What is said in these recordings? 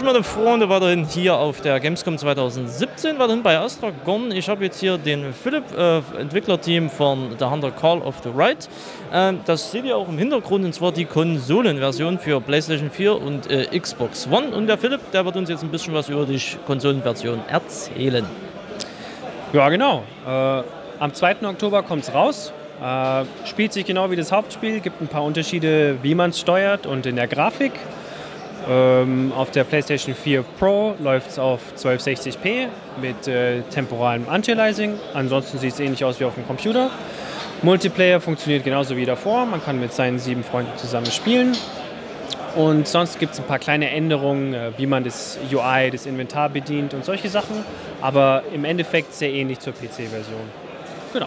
euch, meine Freunde, weiterhin hier auf der Gamescom 2017, weiterhin bei Astragon. Ich habe jetzt hier den Philipp, Entwicklerteam von The Hunter Call of the Wild. Das seht ihr auch im Hintergrund, und zwar die Konsolenversion für PlayStation 4 und Xbox One. Und der Philipp, der wird uns jetzt ein bisschen was über die Konsolenversion erzählen. Ja, genau. Am 2. Oktober kommt es raus. Spielt sich genau wie das Hauptspiel, gibt ein paar Unterschiede, wie man es steuert und in der Grafik. Auf der PlayStation 4 Pro läuft es auf 1260p mit temporalem Anti-Aliasing. Ansonsten sieht es ähnlich aus wie auf dem Computer. Multiplayer funktioniert genauso wie davor. Man kann mit seinen 7 Freunden zusammen spielen. Und sonst gibt es ein paar kleine Änderungen, wie man das UI, das Inventar bedient und solche Sachen. Aber im Endeffekt sehr ähnlich zur PC-Version. Genau.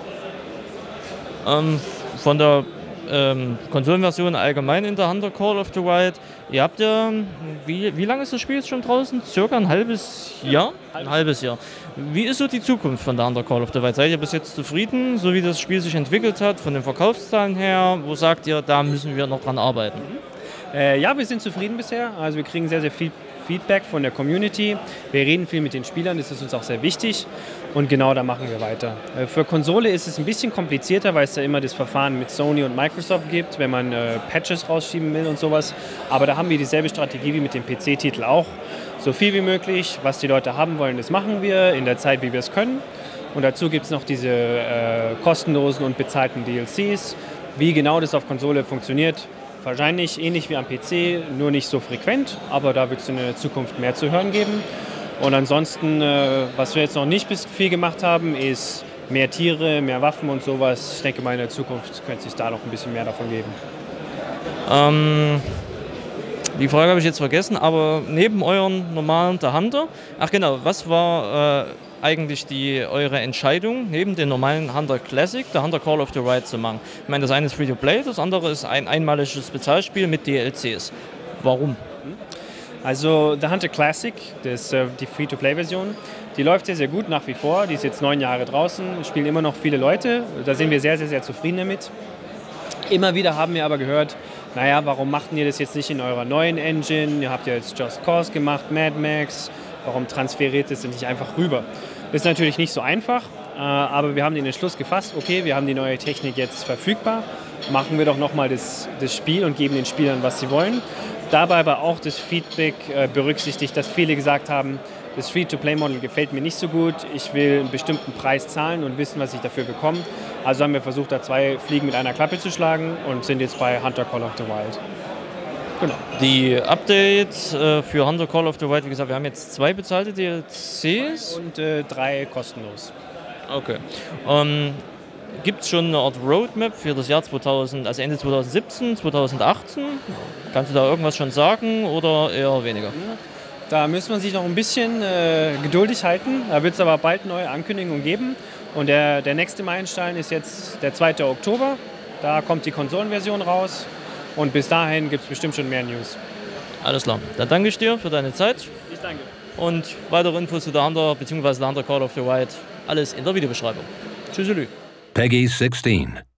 Von der Konsolenversion allgemein in der Hunter Call of the Wild. Ihr habt ja, wie lange ist das Spiel jetzt schon draußen? Circa ein halbes Jahr? Ein halbes Jahr. Wie ist so die Zukunft von der Hunter Call of the Wild? Seid ihr bis jetzt zufrieden, so wie das Spiel sich entwickelt hat, von den Verkaufszahlen her? Wo sagt ihr, da müssen wir noch dran arbeiten? Ja, wir sind zufrieden bisher. Also wir kriegen sehr, sehr viel Feedback von der Community. Wir reden viel mit den Spielern, das ist uns auch sehr wichtig. Und genau da machen wir weiter. Für Konsole ist es ein bisschen komplizierter, weil es da immer das Verfahren mit Sony und Microsoft gibt, wenn man Patches rausschieben will und sowas. Aber da haben wir dieselbe Strategie wie mit dem PC-Titel auch. So viel wie möglich, was die Leute haben wollen, das machen wir in der Zeit, wie wir es können. Und dazu gibt es noch diese kostenlosen und bezahlten DLCs. Wie genau das auf Konsole funktioniert, wahrscheinlich ähnlich wie am PC, nur nicht so frequent, aber da wird es in der Zukunft mehr zu hören geben. Und ansonsten, was wir jetzt noch nicht viel gemacht haben, ist mehr Tiere, mehr Waffen und sowas. Ich denke mal, in der Zukunft könnte es sich da noch ein bisschen mehr davon geben. Die Frage habe ich jetzt vergessen, aber neben euren normalen The Hunter, ach genau, was war eigentlich eure Entscheidung, neben den normalen Hunter Classic, The Hunter Call of the Wild zu machen? Ich meine, das eine ist Free-to-Play, das andere ist ein einmaliges Bezahlspiel mit DLCs. Warum? Also The Hunter Classic, die Free-to-Play-Version, die läuft sehr, sehr gut nach wie vor. Die ist jetzt 9 Jahre draußen, spielen immer noch viele Leute. Da sind wir sehr, sehr, sehr zufrieden damit. Immer wieder haben wir aber gehört, naja, warum macht ihr das jetzt nicht in eurer neuen Engine? Ihr habt ja jetzt Just Cause gemacht, Mad Max. Warum transferiert es nicht einfach rüber? Das ist natürlich nicht so einfach, aber wir haben den Entschluss gefasst, okay, wir haben die neue Technik jetzt verfügbar, machen wir doch nochmal das Spiel und geben den Spielern, was sie wollen. Dabei aber auch das Feedback berücksichtigt, dass viele gesagt haben, das Free-to-Play-Model gefällt mir nicht so gut, ich will einen bestimmten Preis zahlen und wissen, was ich dafür bekomme. Also haben wir versucht, da 2 Fliegen mit einer Klappe zu schlagen und sind jetzt bei Hunter Call of the Wild. Genau. Die Updates für Hunter Call of the Wild, wie gesagt, wir haben jetzt 2 bezahlte DLCs. Und 3 kostenlos. Okay. Gibt es schon eine Art Roadmap für das Jahr 2000, also Ende 2017, 2018? Kannst du da irgendwas schon sagen oder eher weniger? Da muss man sich noch ein bisschen geduldig halten. Da wird es aber bald neue Ankündigungen geben. Und der nächste Meilenstein ist jetzt der 2. Oktober. Da kommt die Konsolenversion raus. Und bis dahin gibt es bestimmt schon mehr News. Alles klar. Dann danke ich dir für deine Zeit. Ich danke. Und weitere Infos zu der Hunter bzw. der Hunter Call of the Wild, alles in der Videobeschreibung. Tschüss. Peggy 16.